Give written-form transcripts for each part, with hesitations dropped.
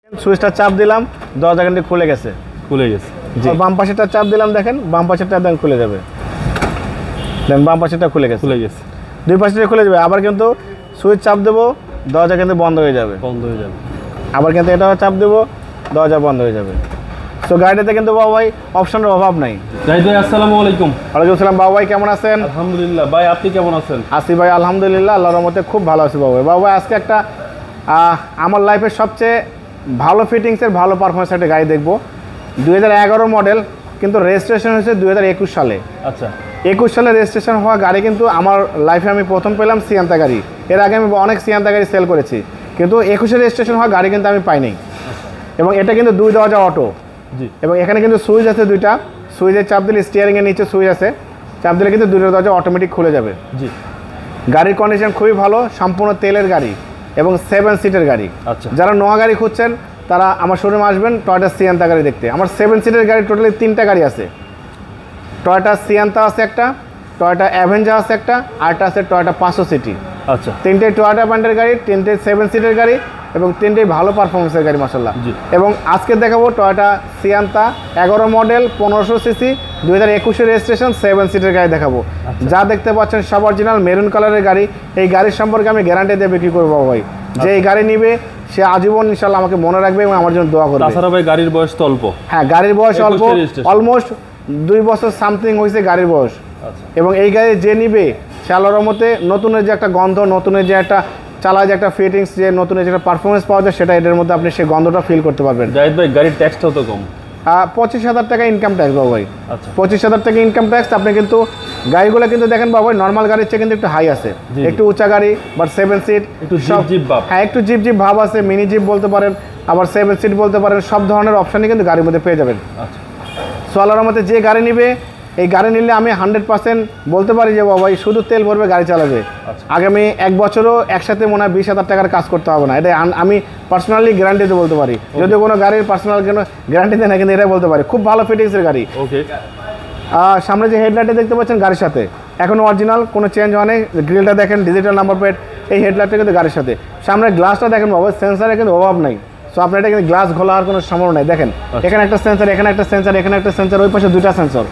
সুইচটা চাপ দিলাম, দরজা কিন্তু খুলে গেছে। জি, বাম পাশেটা চাপ দিলাম, দেখেন বাম পাশেটা একদম খুলে যাবে। দেখেন বাম পাশেটা খুলে গেছে। দুই পাশে খুলে যাবে। আবার কিন্তু সুইচ চাপ দেবো, দরজা কিন্তু বন্ধ হয়ে যাবে। আবার কিন্তু এটাও চাপ দেবো, দরজা বন্ধ হয়ে যাবে। তো গাড়িটাতে কিন্তু বাবা ভাই অপশনের অভাব নাই। আসসালামু আলাইকুম। ওয়ালাইকুম আসসালাম। বাবা ভাই কেমন আছেন? আলহামদুলিল্লাহ। ভাই আপনি কেমন আছেন? আছি ভাই আলহামদুলিল্লাহ, আল্লাহর রহমতে খুব ভালো আছি বাবা ভাই। বাবা ভাই আজকে একটা আমার লাইফের সবচেয়ে ভালো ফিটিংসের ভালো পারফরমেন্স একটা গাড়ি দেখবো। 2011 মডেল, কিন্তু রেজিস্ট্রেশন হয়েছে 2021 সালে। আচ্ছা, 21 সালে রেজিস্ট্রেশন হওয়া গাড়ি কিন্তু আমার লাইফে আমি প্রথম পেলাম সিয়ান্তা গাড়ি। এর আগে আমি অনেক সিয়ান্তা গাড়ি সেল করেছি, কিন্তু 21-এ রেজিস্ট্রেশন হওয়া গাড়ি কিন্তু আমি পাইনি। এবং এটা কিন্তু 2 দরজা অটো। জি। এবং এখানে কিন্তু সুইচ আছে দুইটা, সুইচের চাপ দিলে স্টিয়ারিংয়ের নিচে সুইচ আছে, চাপ দিলে কিন্তু দুটো দরজা অটোমেটিক খুলে যাবে। জি। গাড়ির কন্ডিশন খুবই ভালো, সম্পূর্ণ তেলের গাড়ি এবং 7 সিটের গাড়ি। আচ্ছা, যারা নোয়া গাড়ি খুঁজছেন তারা আমার শোরুমে আসবেন টয়োটা সিয়ান্তা গাড়ি দেখতে। আমার 7 সিটের গাড়ি টোটালি 3টা গাড়ি আছে। টয়োটা সিয়ান্তা আছে একটা, টয়োটা অ্যাভেঞ্জার আছে একটা, আরটা আছে টয়োটা 500 সিটি। আচ্ছা, 3টে টয়োটা ব্র্যান্ডের গাড়ি, 3টে 7 সিটের গাড়ি এবং 3টেই ভালো পারফরমেন্সের গাড়ি মাশাআল্লাহ। এবং আজকে দেখাবো Toyota Sienta 11 model 1500 CC 2021 registration 7 সিটের গাড়ি দেখাবো। যা দেখতে পাচ্ছেন সব অরিজিনাল মেরুন কালারের গাড়ি। এই গাড়ির সম্পর্কে আমি গ্যারান্টি দিয়ে বিক্রি করবো ভাই। যে এই গাড়ি নিবে সে আজীবন ইনশাআল্লাহ আমাকে মনে রাখবে এবং আমার জন্য দোয়া করবে। তাছাড়া ভাই গাড়ির বয়স তো অল্প। হ্যাঁ, গাড়ির বয়স অল্প, অলমোস্ট 2 বছর সামথিং হয়েছে গাড়ির বয়স। এবং এই গাড়ি যে নিবে সে আল্লাহর রহমতে নতুনের যে একটা গন্ধ, নতুনের যে একটা চালায় যে একটা ফিটিংস, যে নতুনের যে একটা পারফরমেন্স পাওয়া যায়, সেটা এটার মধ্যে আপনি সেই গন্ধটা ফিল করতে পারবেন। জাহিদ ভাই গাড়ির ট্যাক্সটাও তো কম। 25,000 টাকা ইনকাম ট্যাক্স বাবু ভাই। আচ্ছা, 25,000 টাকা ইনকাম ট্যাক্স। আপনি কিন্তু গাড়িগুলো কিন্তু দেখেন বাবু ভাই, নর্মাল গাড়ির চেয়ে কিন্তু একটু হাই আছে, একটু উঁচা গাড়ি, বাট 7 সিট, একটু জিপ ভাব। হ্যাঁ, একটু জিপ ভাব আছে, মিনি জিপ বলতে পারেন, আবার 7 সিট বলতে পারেন। সব ধরনের অপশানই কিন্তু গাড়ির মধ্যে পেয়ে যাবেন। আচ্ছা, সো আল্লাহর রহমতে যে গাড়ি নিবে, এই গাড়ি নিলে আমি 100% বলতে পারি যে বাবা শুধু তেল ভরবে গাড়ি চালাবে। আগামী 1 বছরও একসাথে মনে হয় 20,000 টাকার কাজ করতে হবে না। এটা আমি পার্সোনালি গ্যারান্টিতে বলতে পারি। যদিও কোনো গাড়ির পার্সোনাল কোনো গ্যারান্টি দেয় না, কিন্তু এটা বলতে পারি খুব ভালো ফিটিংসের গাড়ি। ওকে। সামনে যে হেডলাইটে দেখতে পাচ্ছেন গাড়ির সাথে এখনও অরিজিনাল, কোনো চেঞ্জ হয় নাই। গ্রিলটা দেখেন, ডিজিটাল নাম্বার প্লেট। এই হেডলাইটটা কিন্তু গাড়ির সাথে। সামনের গ্লাসটা দেখেন বাবা, সেন্সারে কিন্তু অভাব নাই। সো আপনার এটা কিন্তু গ্লাস খোলার কোনো সম্ভাবনা নাই। দেখেন এখানে একটা সেন্সার, এখানে একটা সেন্সার, এখানে একটা সেন্সার, ওই পাশে 2টা সেন্সর।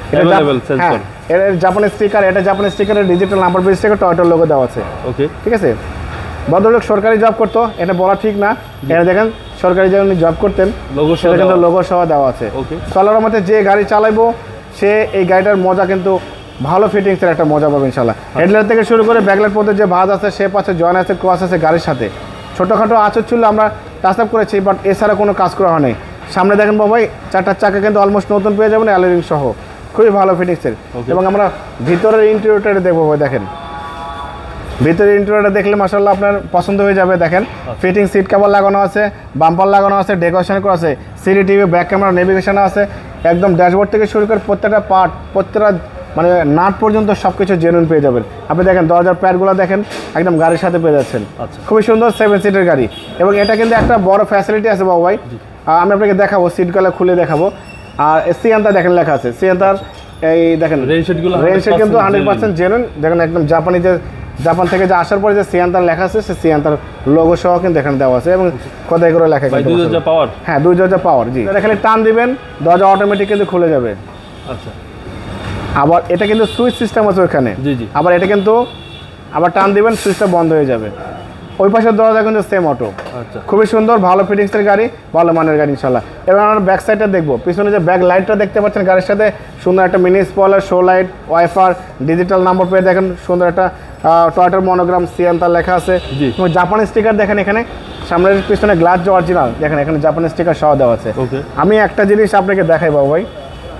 এটা জাপানের স্টিকার, এটা জাপানের স্টিকারের ডিজিটাল নাম্বার প্লেট স্টিকার, টয়োটার লোগো দেওয়া আছে। ওকে, ঠিক আছে। ভদ্রলোক সরকারি জব করতো, এটা বলা ঠিক না। এটা দেখেন সরকারি যে উনি জব করতেন, সেটা কিন্তু লোগো সহ দেওয়া আছে। আল্লাহর মতে যে গাড়ি চালাইবো সে এই গাড়িটার মজা কিন্তু ভালো ফিটিংসের একটা মজা পাবে ইনশাল্লাহ। হেডলাইট থেকে শুরু করে ব্যাকলাইট পর্যন্ত যে ভাঁজ আছে, শেপ আছে, জয়েন আছে, ক্রস আছে গাড়ির সাথে। ছোটোখাটো আঁচড় ছিল আমরা টাচ আপ করেছি, বাট এছাড়া কোনো কাজ করা হয়নি। সামনে দেখেন বাবাই 4টা চাকা কিন্তু অলমোস্ট নতুন পেয়ে যাবেন, অ্যালোরিং সহ, খুবই ভালো ফিটিংসের। এবং আমরা ভিতরের ইন্টেরিয়রটা দেখবো ভাই। দেখেন ভিতরের ইন্টেরিয়রটা দেখলে মাশাআল্লাহ আপনার পছন্দ হয়ে যাবে। দেখেন ফিটিং সিট কভার লাগানো আছে, বাম্পার লাগানো আছে, ডেকোরেশন করা আছে, CD TV, back camera, navigation আছে। একদম ড্যাশবোর্ড থেকে শুরু করে প্রত্যেকটা পার্ট, প্রত্যেকটা মানে নাট পর্যন্ত সব কিছু জেনুইন পেয়ে যাবেন। আপনি দেখেন দরজার প্যাডগুলো দেখেন একদম গাড়ির সাথে পেয়ে যাচ্ছেন। খুবই সুন্দর 7 সিটের গাড়ি। এবং এটা কিন্তু একটা বড় ফ্যাসিলিটি আছে বাবু ভাই, আমি আপনাকে দেখাবো, সিটগুলো খুলে দেখাবো। আর সিয়ান্তা দেখেন লেখা আছে, সিয়ান্তার এই দেখেন রেইন শেড কিন্তু 100% জেনুইন। দেখেন একদম জাপানি, যে জাপান থেকে যে আসার পরে যে সিয়ান্তার লেখা আছে, সে সিয়ান্তার লোগো সহ কিন্তু এখানে দেওয়া আছে এবং কোথায় করে লেখা। হ্যাঁ, 2 দরজা পাওয়ার। জি, খালি টান দিবেন দরজা অটোমেটিক কিন্তু খুলে যাবে। আচ্ছা, আবার এটা কিন্তু সুইচ সিস্টেম আছে ওখানে। আবার এটা কিন্তু আবার টান দিবেন, সুইচটা বন্ধ হয়ে যাবে। ওই পাশের দরজা কিন্তু সেম অটো। আচ্ছা, খুবই সুন্দর, ভালো ফিটিংসের গাড়ি, ভালো মানের গাড়ি ইনশাল্লাহ। এবার আমরা ব্যাক সাইডটা দেখবো। পিছনে যে ব্যাক লাইটটা দেখতে পাচ্ছেন গাড়ির সাথে, সুন্দর একটা mini spoiler, show light, wiper, digital number plate. দেখেন সুন্দর একটা টয়োটার মনোগ্রাম সিয়ান্তা লেখা আছে। জাপানি স্টিকার দেখেন এখানে, সামনের পিছনে গ্লাস যে অরিজিনাল, দেখেন এখানে জাপানি স্টিকার সহ দেওয়া আছে। আমি একটা জিনিস আপনাকে দেখাই বাবু ভাই,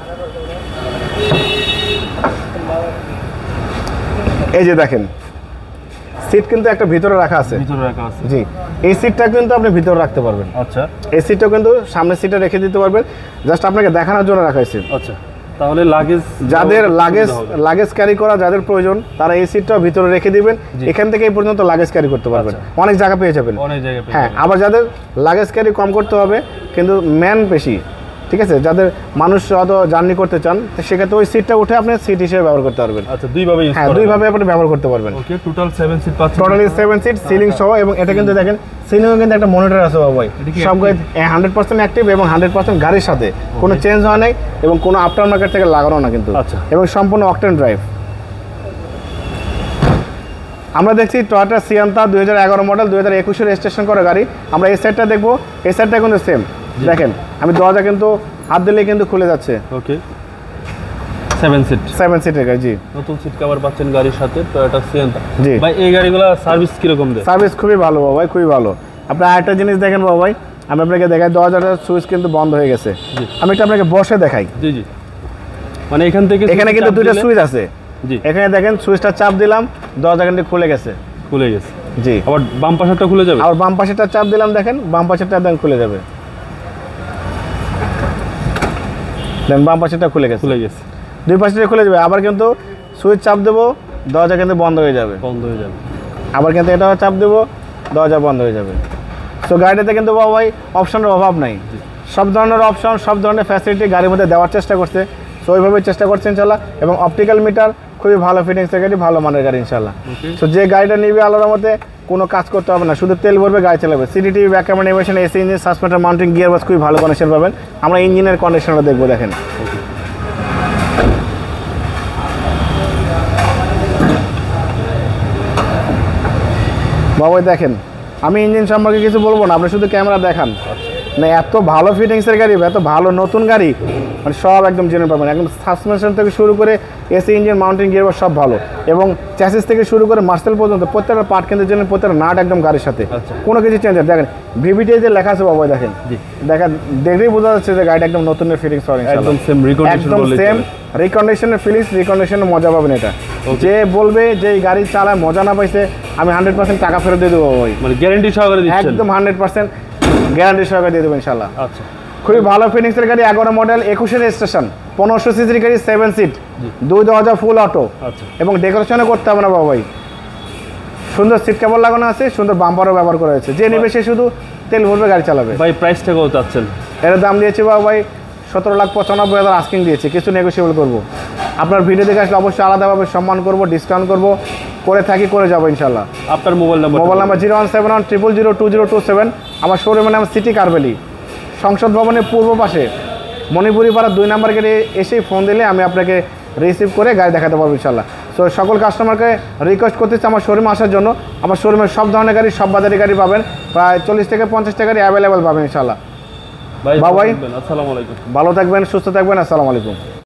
এই যে দেখেন সিট কিন্তু একটা ভিতরে রাখা আছে। জি, এই সিটটা কিন্তু আপনি ভিতরে রাখতে পারবেন। আচ্ছা, এই সিটটা কিন্তু সামনের সিটে রেখে দিতে পারবেন, জাস্ট আপনাকে দেখানোর জন্য রাখা হয়েছে। আচ্ছা, তাহলে যাদের লাগেজ ক্যারি করা যাদের প্রয়োজন তারা এই সিটটাও ভিতরে রেখে দিবেন। এখান থেকে এই পর্যন্ত লাগেজ ক্যারি করতে পারবেন, অনেক জায়গা পেয়ে যাবেন। হ্যাঁ, আবার যাদের লাগেজ ক্যারি কম করতে হবে কিন্তু ম্যান বেশি, ঠিক আছে, যাদের মানুষ অত জার্নি করতে চান তো সেক্ষেত্রে ওই সিটটা উঠে আপনি সিট হিসেবে ব্যবহার করতে পারবেন। আচ্ছা, দুইভাবে ইউজ হ্যাঁ, করা দুইভাবে আপনি ব্যবহার করতে পারবেন। ওকে, টোটাল 7 সিট পাচ্ছেন। টোটালি 7 সিট সিলিং সহ, এবং এটা কিন্তু দেখেন সিলিংয়ে কিন্তু একটা মনিটর আছে বাবা ভাই। এটা কি সব গাড়ি 100% অ্যাক্টিভ এবং 100% গাড়ির সাথে কোনো চেঞ্জ হয় নাই এবং কোনো আফটার মার্কেট থেকে লাগানো না কিন্তু। আচ্ছা। এবং সম্পূর্ণ অকটেন ড্রাইভ। আমরা দেখছি টয়োটা সিয়ান্তা 2011 মডেল 2021 রেজিস্ট্রেশন করা গাড়ি। আমরা এই সাইডটা দেখবো, এই সাইডটা কিন্তু সেম। দেখেন আমি দরজা কিন্তু হাত দিলেই কিন্তু খুলে যাচ্ছে। ওকে, 7 সিট 7 সিটের গাড়ি। জি, নতুন সিট কভার পাচ্ছেন গাড়ির সাথে টয়োটা সিয়েন্তা। জি ভাই এই গাড়িগুলো সার্ভিস কিরকম দেয়? সার্ভিস খুবই ভালো বাবা ভাই, খুবই ভালো। আপনি আরেকটা জিনিস দেখেন বাবা ভাই, আমি আপনাকে দেখাই, দরজাটার সুইচ কিন্তু বন্ধ হয়ে গেছে। জি। আমি এটা আপনাকে বসে দেখাই। জি জি, মানে এখান থেকে এখানে কিন্তু দুইটা সুইচ আছে। জি, এখানে দেখেন সুইচটা চাপ দিলাম, দরজা কিন্তু খুলে গেছে। খুলে গেছে। জি, আবার বাম পাশেরটা খুলে যাবে। আর বাম পাশেরটা চাপ দিলাম, দেখেন বাম পাশেরটা একদম খুলে যাবে। দেখেন বাম পাশেরটা খুলে গেছে। খুলে গেছে, দুই পাশেরটা খুলে যাবে। আবার কিন্তু সুইচ চাপ দেবো, দরজা কিন্তু বন্ধ হয়ে যাবে। বন্ধ হয়ে যাবে। আবার কিন্তু এটাও চাপ দেবো, দরজা বন্ধ হয়ে যাবে। সো গাড়িটাতে কিন্তু বাবা ভাই অপশনের অভাব নাই। সব ধরনের অপশন, সব ধরনের ফ্যাসিলিটি গাড়ির মধ্যে দেওয়ার চেষ্টা করছে। সো ওইভাবে চেষ্টা করছে ইনশাল্লাহ। এবং অপটিক্যাল মিটার খুবই ভালো ফিটিংসের গাড়ি, ভালো মানের গাড়ি ইনশাল্লাহ। সো যে গাড়িটা নিবে আল্লাহর মধ্যে কোনো কাজ করতে হবে না, শুধু তেল ভরবে, গাড়ি চালাবে। CD TV, back camera, navigation, AC engine, suspender, mounting, gear box খুবই ভালো কন্ডিশন পাবেন। আমরা ইঞ্জিনের কন্ডিশনটা দেখবো, দেখেন। বাবা দেখেন, আমি ইঞ্জিন সম্পর্কে কিছু বলবো না, আপনি শুধু ক্যামেরা দেখান। না এত ভালো ফিটিংসের গাড়ি, এত ভালো নতুন গাড়ি, মানে সব একদম জেনে পাবেন। একদম সাসপেনশন থেকে শুরু করে এসি ইঞ্জিন, মাউন্টিং, গিয়ার সব ভালো। এবং চ্যাসিস থেকে শুরু করে মার্সেল পর্যন্ত প্রত্যেকটা পার্ট কিন্তু জেনে, প্রত্যেকটা নাট একদম গাড়ির সাথে। আচ্ছা। কোনো কিছু চেঞ্জ দেখেন, ভিভিটি যে লেখা আছে বাবা দেখেন। জি, দেখেন দেখলেই বোঝা যাচ্ছে যে গাড়িটা একদম নতুনের ফিটিংস পাবেন। একদম সেম রিকন্ডিশন, একদম সেম রিকন্ডিশনের ফিলিংস, রিকন্ডিশনের মজা পাবেন। এটা যে বলবে যে এই গাড়ি চালায় মজা না পাইছে, আমি 100% টাকা ফেরত দিয়ে দেবো ভাই। মানে গ্যারান্টি সহকারে দিচ্ছেন? একদম 100% গ্যারান্টি সহকারে দিয়ে দেবো ইনশাল্লাহ। আচ্ছা, খুবই ভালো ফিনিক্সের গাড়ি, 11 মডেল 21 রেজিস্ট্রেশন, 1500 সিসির গাড়ি, 7 সিট, 2 দরজা ফুল অটো। আচ্ছা, এবং ডেকোরেশনও করতে হবে না বাবা ভাই। সুন্দর সিট কেবল লাগানো আছে, সুন্দর বাম্পারও ব্যবহার করা হয়েছে। যে নেবে সে শুধু তেল ভরবে, গাড়ি চালাবে। ভাই প্রাইসটা কত চাচ্ছেন? এর দাম দিয়েছি বাবা ভাই 17,95,000 আস্কিং দিয়েছি, কিছু নেগোসিয়েবল করবো। আপনার ভিডিও দেখে আসলে অবশ্যই আলাদাভাবে সম্মান করবো, ডিসকাউন্ট করবো, করে থাকি, করে যাবো ইনশাল্লাহ। আপনার মোবাইল নাম্বার? Mobile number 01710002027। আমার শোরুমের নাম সিটি কার ভ্যালি, সংসদ ভবনের পূর্ব পাশে মণিপুরি পাড়া 2 নম্বর গেটে এসেই ফোন দিলে আমি আপনাকে রিসিভ করে গাড়ি দেখাতে পারবো ইনশাল্লাহ। সো সকল কাস্টমারকে রিকোয়েস্ট করতেছি আমার শোরুমে আসার জন্য। আমার শোরুমে সব ধরনের গাড়ি, সব বাজারি গাড়ি পাবেন, প্রায় 40 থেকে 50টা গাড়ি অ্যাভেলেবেল পাবেন ইনশাল্লাহ। ভাই বাবাই, আসসালামু আলাইকুম। ভালো থাকবেন, সুস্থ থাকবেন, আসসালামু আলাইকুম।